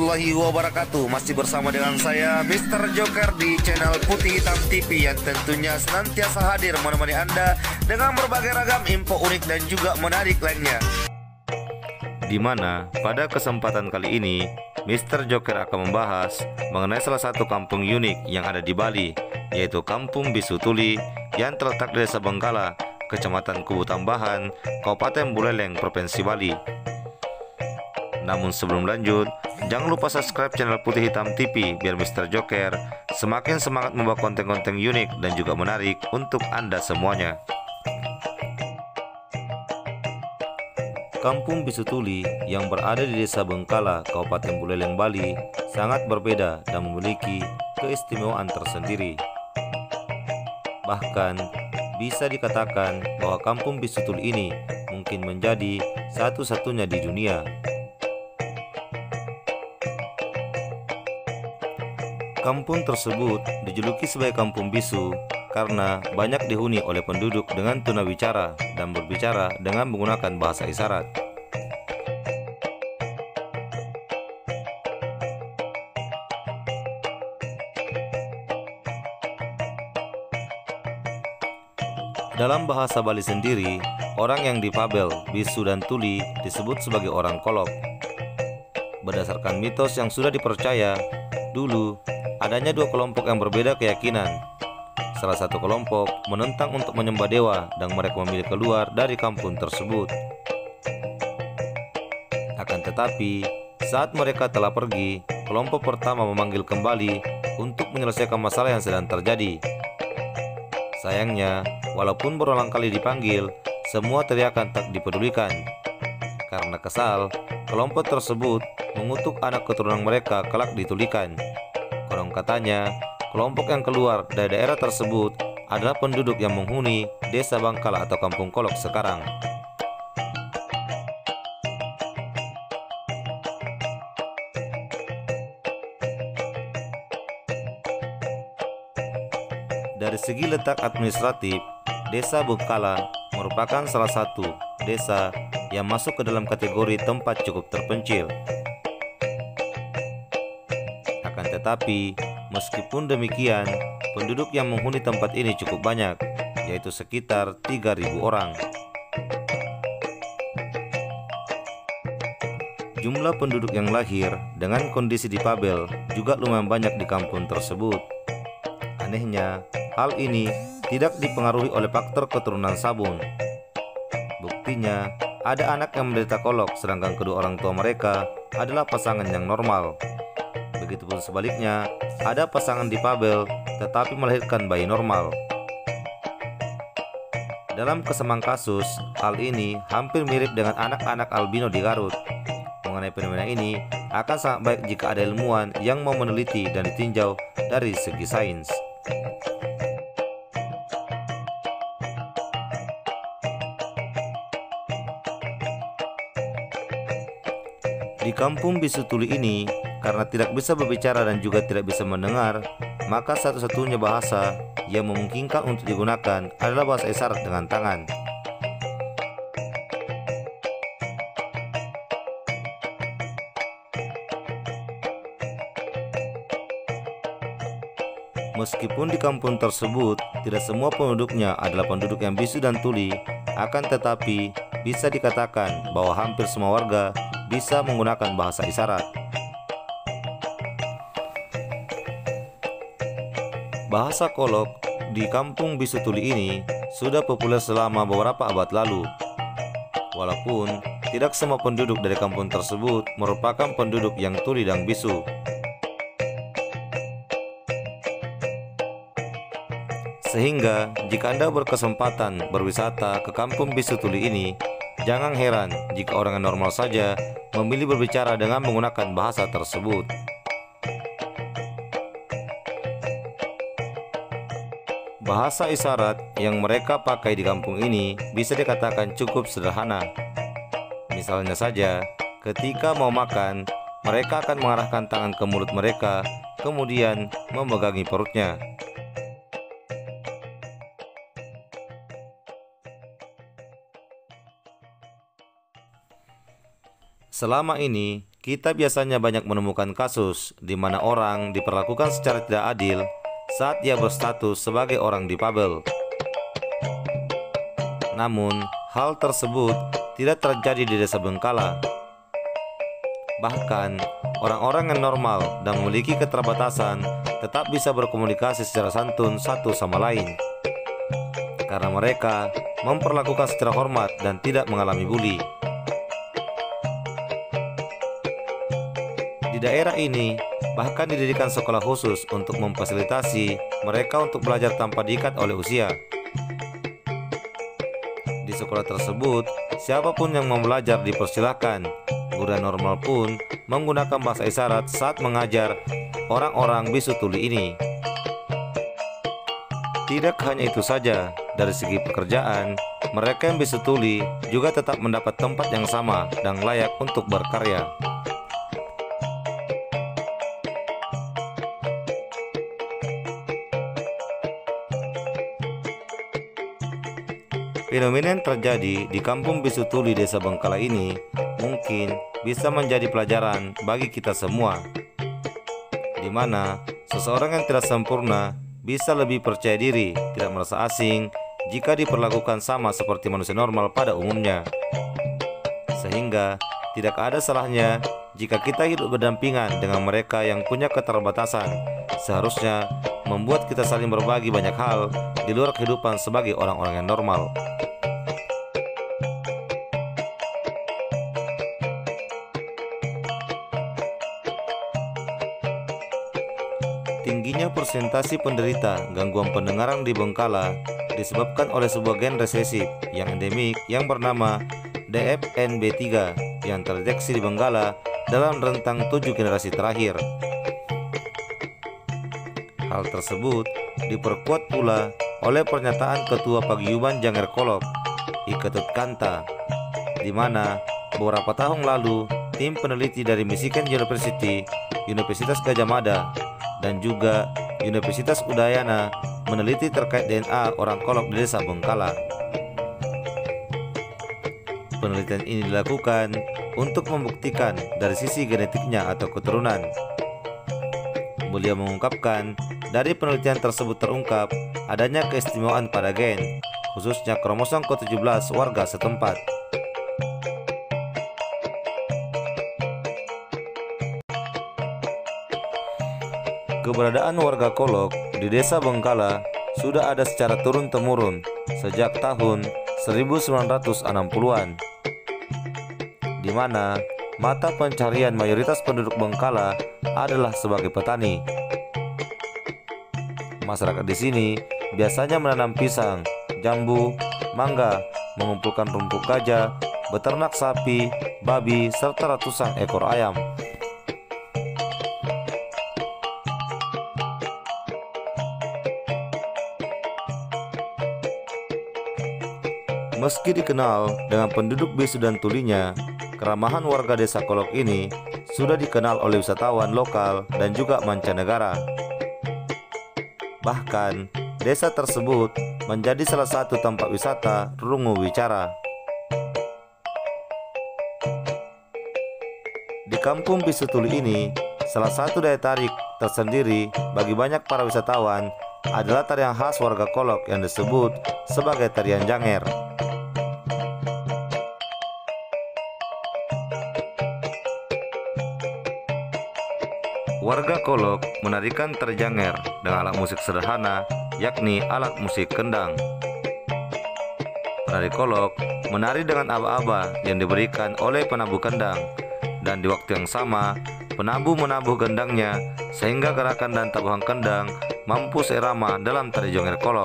warahmatullahi wabarakatuh. Masih bersama dengan saya Mr. Joker di channel Putih Hitam TV yang tentunya senantiasa hadir menemani Anda dengan berbagai ragam info unik dan juga menarik lainnya. Di mana pada kesempatan kali ini Mr. Joker akan membahas mengenai salah satu kampung unik yang ada di Bali, yaitu Kampung Bisu Tuli yang terletak di Desa Bengkala, Kecamatan Kubu Tambahan, Kabupaten Buleleng, Provinsi Bali. Namun sebelum lanjut, jangan lupa subscribe channel Putih Hitam TV biar Mr. Joker semakin semangat membawa konten-konten unik dan juga menarik untuk Anda semuanya. Kampung Bisu Tuli yang berada di Desa Bengkala, Kabupaten Buleleng, Bali sangat berbeda dan memiliki keistimewaan tersendiri. Bahkan bisa dikatakan bahwa Kampung Bisu Tuli ini mungkin menjadi satu-satunya di dunia. Kampung tersebut dijuluki sebagai Kampung Bisu karena banyak dihuni oleh penduduk dengan tunawicara dan berbicara dengan menggunakan bahasa isyarat. Dalam bahasa Bali sendiri, orang yang difabel, bisu dan tuli disebut sebagai orang kolok. Berdasarkan mitos yang sudah dipercaya, dulu adanya dua kelompok yang berbeda keyakinan. Salah satu kelompok menentang untuk menyembah dewa dan mereka memilih keluar dari kampung tersebut. Akan tetapi, saat mereka telah pergi, kelompok pertama memanggil kembali untuk menyelesaikan masalah yang sedang terjadi. Sayangnya, walaupun berulang kali dipanggil, semua teriakan tak dipedulikan. Karena kesal, kelompok tersebut mengutuk anak keturunan mereka kelak ditulikan. Konon katanya, kelompok yang keluar dari daerah tersebut adalah penduduk yang menghuni Desa Bengkala atau Kampung Kolok sekarang. Dari segi letak administratif, Desa Bengkala merupakan salah satu desa yang masuk ke dalam kategori tempat cukup terpencil. Akan tetapi, meskipun demikian, penduduk yang menghuni tempat ini cukup banyak, yaitu sekitar 3.000 orang. Jumlah penduduk yang lahir dengan kondisi difabel juga lumayan banyak di kampung tersebut. Anehnya, hal ini tidak dipengaruhi oleh faktor keturunan sabun. Buktinya, ada anak yang menderita kolok sedangkan kedua orang tua mereka adalah pasangan yang normal. Begitupun sebaliknya, ada pasangan difabel tetapi melahirkan bayi normal. Dalam kesemang kasus, hal ini hampir mirip dengan anak-anak albino di Garut. Mengenai fenomena ini, akan sangat baik jika ada ilmuwan yang mau meneliti dan ditinjau dari segi sains. Di Kampung Bisu Tuli ini, karena tidak bisa berbicara dan juga tidak bisa mendengar, maka satu-satunya bahasa yang memungkinkan untuk digunakan adalah bahasa isyarat dengan tangan. Meskipun di kampung tersebut tidak semua penduduknya adalah penduduk yang bisu dan tuli, akan tetapi bisa dikatakan bahwa hampir semua warga bisa menggunakan bahasa isyarat. Bahasa kolok di Kampung Bisu Tuli ini sudah populer selama beberapa abad lalu. Walaupun tidak semua penduduk dari kampung tersebut merupakan penduduk yang tuli dan bisu. Sehingga jika Anda berkesempatan berwisata ke Kampung Bisu Tuli ini, jangan heran jika orang yang normal saja memilih berbicara dengan menggunakan bahasa tersebut. Bahasa isyarat yang mereka pakai di kampung ini bisa dikatakan cukup sederhana. Misalnya saja, ketika mau makan, mereka akan mengarahkan tangan ke mulut mereka, kemudian memegangi perutnya. Selama ini, Kita biasanya banyak menemukan kasus di mana orang diperlakukan secara tidak adil saat ia berstatus sebagai orang difabel. Namun, hal tersebut tidak terjadi di Desa Bengkala. Bahkan, orang-orang yang normal dan memiliki keterbatasan tetap bisa berkomunikasi secara santun satu sama lain, karena mereka memperlakukan secara hormat dan tidak mengalami bully. Di daerah ini, bahkan didirikan sekolah khusus untuk memfasilitasi mereka untuk belajar tanpa diikat oleh usia. Di sekolah tersebut, siapapun yang mau belajar dipersilahkan. Guru normal pun menggunakan bahasa isyarat saat mengajar orang-orang bisu tuli ini. Tidak hanya itu saja, dari segi pekerjaan, mereka yang bisu tuli juga tetap mendapat tempat yang sama dan layak untuk berkarya. Fenomena yang terjadi di kampung bisu tuli Desa Bengkala ini mungkin bisa menjadi pelajaran bagi kita semua, di mana seseorang yang tidak sempurna bisa lebih percaya diri, tidak merasa asing jika diperlakukan sama seperti manusia normal pada umumnya. Sehingga tidak ada salahnya jika kita hidup berdampingan dengan mereka yang punya keterbatasan. Seharusnya membuat kita saling berbagi banyak hal di luar kehidupan sebagai orang-orang yang normal. Tingginya persentase penderita gangguan pendengaran di Bengkala disebabkan oleh sebuah gen resesif yang endemik yang bernama DFNB3 yang terdeteksi di Bengkala dalam rentang 7 generasi terakhir. Hal tersebut diperkuat pula oleh pernyataan Ketua Paguyuban Janger Kolok, I Ketut Kanta, di mana beberapa tahun lalu tim peneliti dari Michigan University, Universitas Gadjah Mada, dan juga Universitas Udayana meneliti terkait DNA orang Kolok di Desa Bengkala. Penelitian ini dilakukan untuk membuktikan dari sisi genetiknya atau keturunan. Beliau mengungkapkan, dari penelitian tersebut terungkap adanya keistimewaan pada gen, khususnya kromosom ke-17 warga setempat. Keberadaan warga Kolok di Desa Bengkala sudah ada secara turun-temurun sejak tahun 1960-an, di mana mata pencarian mayoritas penduduk Bengkala adalah sebagai petani. Masyarakat di sini biasanya menanam pisang, jambu, mangga, mengumpulkan rumput gajah, beternak sapi, babi, serta ratusan ekor ayam. Meski dikenal dengan penduduk bisu dan tulinya, keramahan warga Desa Kolok ini sudah dikenal oleh wisatawan lokal dan juga mancanegara. Bahkan, desa tersebut menjadi salah satu tempat wisata rungu wicara. Di kampung bisu tuli ini, salah satu daya tarik tersendiri bagi banyak para wisatawan adalah tarian khas warga Kolok yang disebut sebagai tarian Janger. Warga Kolok menarikan tari Janger dengan alat musik sederhana, yakni alat musik kendang. Penari Kolok menari dengan aba-aba yang diberikan oleh penabuh kendang, dan di waktu yang sama penabuh menabuh gendangnya sehingga gerakan dan tabuhan kendang mampu seirama dalam tari Janger Kolok.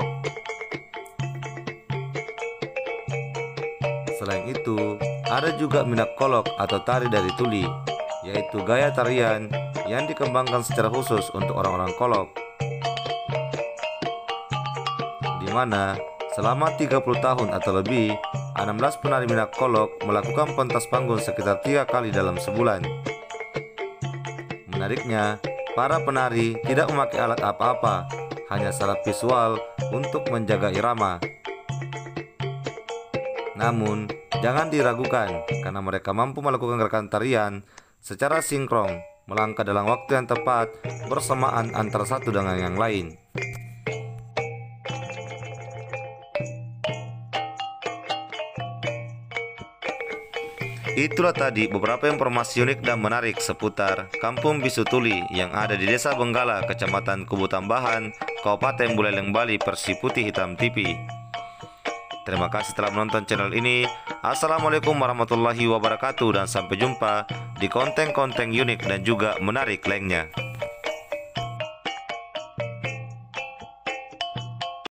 Selain itu, ada juga minak Kolok atau tari dari tuli, yaitu gaya tarian yang dikembangkan secara khusus untuk orang-orang Kolok, di mana selama 30 tahun atau lebih 16 penari minak Kolok melakukan pentas panggung sekitar 3 kali dalam sebulan. Menariknya, para penari tidak memakai alat apa-apa, hanya secara visual untuk menjaga irama. Namun, jangan diragukan karena mereka mampu melakukan gerakan tarian secara sinkron, melangkah dalam waktu yang tepat bersamaan antara satu dengan yang lain. Itulah tadi beberapa informasi unik dan menarik seputar Kampung Bisutuli yang ada di Desa Benggala, Kecamatan Kubu Tambahan, Kabupaten Buleleng, Bali, versi Putih Hitam TV. Terima kasih telah menonton channel ini. Assalamualaikum warahmatullahi wabarakatuh dan sampai jumpa di konten-konten unik dan juga menarik lainnya.